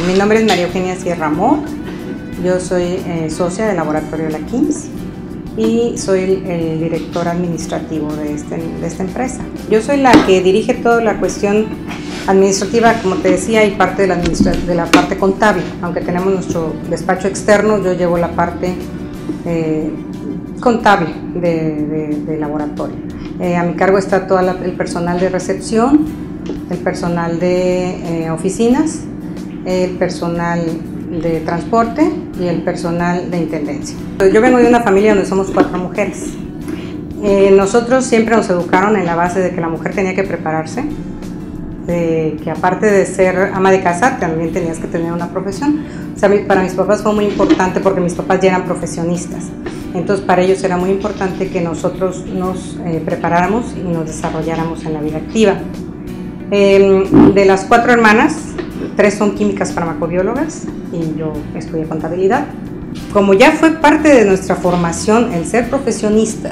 Mi nombre es María Eugenia Sierra Amor, yo soy socia del laboratorio de la KIMS y soy el director administrativo de esta empresa. Yo soy la que dirige toda la cuestión administrativa, como te decía, y parte de la parte contable. Aunque tenemos nuestro despacho externo, yo llevo la parte contable del laboratorio. A mi cargo está todo el personal de recepción, el personal de oficinas, el personal de transporte y el personal de intendencia. Yo vengo de una familia donde somos 4 mujeres. Nosotros siempre nos educaron en la base de que la mujer tenía que prepararse, de que aparte de ser ama de casa también tenías que tener una profesión. O sea, para mis papás fue muy importante porque mis papás ya eran profesionistas. Entonces para ellos era muy importante que nosotros nos preparáramos y nos desarrolláramos en la vida activa. De las 4 hermanas, 3 son químicas farmacobiólogas y yo estudié contabilidad. Como ya fue parte de nuestra formación el ser profesionistas,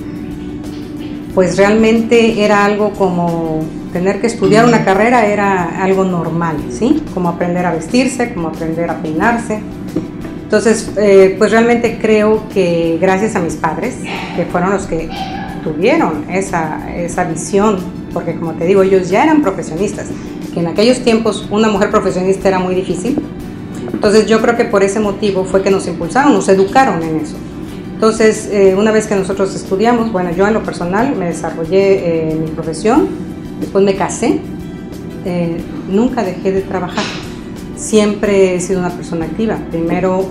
pues realmente era algo como tener que estudiar una carrera, era algo normal, ¿sí? Como aprender a vestirse, como aprender a peinarse. Entonces, pues realmente creo que gracias a mis padres, que fueron los que tuvieron esa visión, porque como te digo, ellos ya eran profesionistas, que en aquellos tiempos una mujer profesionista era muy difícil. Entonces yo creo que por ese motivo fue que nos impulsaron, nos educaron en eso. Entonces una vez que nosotros estudiamos, bueno, yo en lo personal me desarrollé mi profesión, después me casé, nunca dejé de trabajar, siempre he sido una persona activa. Primero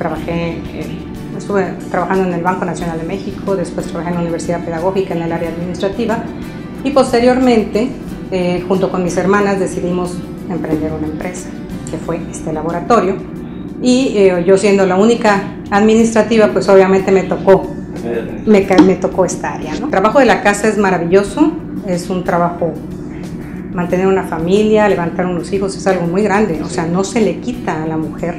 estuve trabajando en el Banco Nacional de México, después trabajé en la Universidad Pedagógica en el área administrativa y posteriormente junto con mis hermanas decidimos emprender una empresa, que fue este laboratorio, y yo siendo la única administrativa, pues obviamente me tocó esta área, ¿no? El trabajo de la casa es maravilloso, es un trabajo, mantener una familia, levantar unos hijos es algo muy grande, o sea, no se le quita a la mujer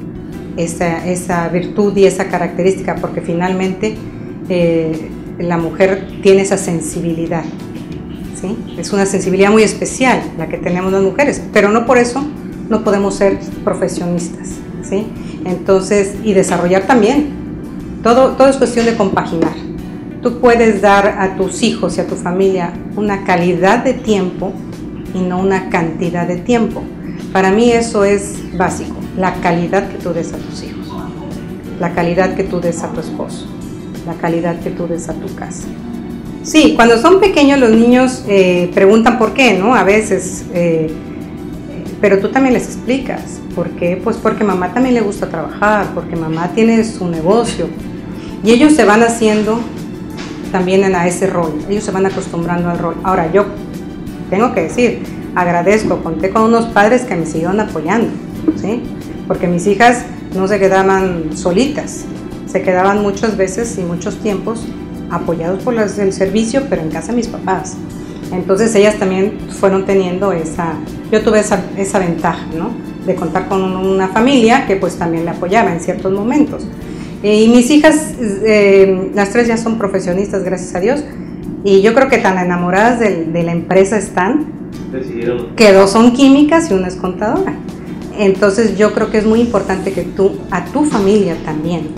esa virtud y esa característica, porque finalmente la mujer tiene esa sensibilidad. ¿Sí? Es una sensibilidad muy especial la que tenemos las mujeres, pero no por eso no podemos ser profesionistas, ¿sí? Entonces, y desarrollar también, todo es cuestión de compaginar. Tú puedes dar a tus hijos y a tu familia una calidad de tiempo y no una cantidad de tiempo. Para mí eso es básico, la calidad que tú des a tus hijos, la calidad que tú des a tu esposo, la calidad que tú des a tu casa. Sí, cuando son pequeños los niños preguntan por qué, ¿no? A veces, pero tú también les explicas. ¿Por qué? Pues porque mamá también le gusta trabajar, porque mamá tiene su negocio. Y ellos se van haciendo también a ese rol, ellos se van acostumbrando al rol. Ahora, yo tengo que decir, agradezco, conté con unos padres que me siguieron apoyando, ¿sí? Porque mis hijas no se quedaban solitas, se quedaban muchas veces y muchos tiempos apoyados por el servicio, pero en casa de mis papás. Entonces ellas también fueron teniendo yo tuve esa ventaja, ¿no? De contar con una familia que pues también me apoyaba en ciertos momentos. Y mis hijas, las 3 ya son profesionistas, gracias a Dios, y yo creo que tan enamoradas de la empresa están, que 2 son químicas y 1 es contadora. Entonces yo creo que es muy importante que tú, a tu familia también,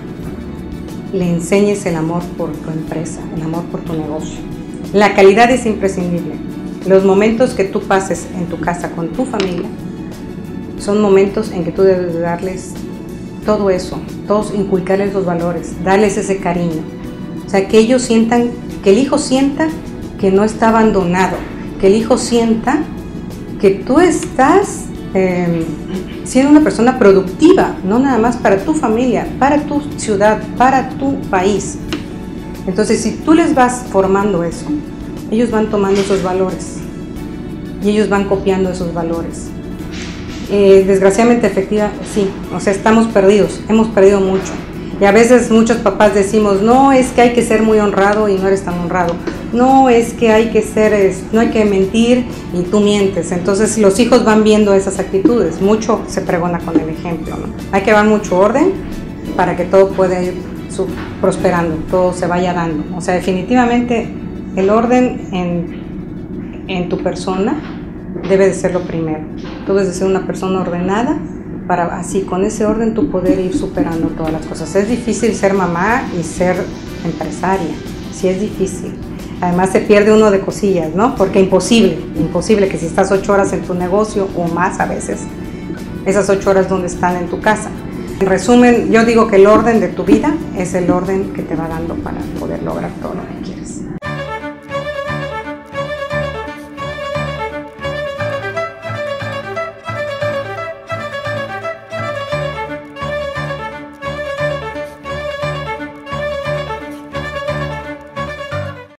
le enseñes el amor por tu empresa, el amor por tu negocio. La calidad es imprescindible. Los momentos que tú pases en tu casa con tu familia son momentos en que tú debes de darles todo eso, todos inculcarles los valores, darles ese cariño. O sea, que ellos sientan, que el hijo sienta que no está abandonado, que el hijo sienta que tú estás siendo una persona productiva, no nada más para tu familia, para tu ciudad, para tu país. Entonces, si tú les vas formando eso, ellos van tomando esos valores y ellos van copiando esos valores. Desgraciadamente, sí, o sea, estamos perdidos, hemos perdido mucho. Y a veces muchos papás decimos, no, es que hay que ser muy honrado y no eres tan honrado. No, es que hay que no hay que mentir y tú mientes. Entonces los hijos van viendo esas actitudes. Mucho se pregona con el ejemplo, ¿no? Hay que dar mucho orden para que todo pueda ir prosperando, todo se vaya dando. O sea, definitivamente el orden en tu persona debe de ser lo primero. Tú debes de ser una persona ordenada para así con ese orden tú poder ir superando todas las cosas. Es difícil ser mamá y ser empresaria, sí es difícil. Además se pierde uno de cosillas, ¿no? Porque imposible que si estás 8 horas en tu negocio o más a veces, esas 8 horas donde están en tu casa. En resumen, yo digo que el orden de tu vida es el orden que te va dando para poder lograr todo.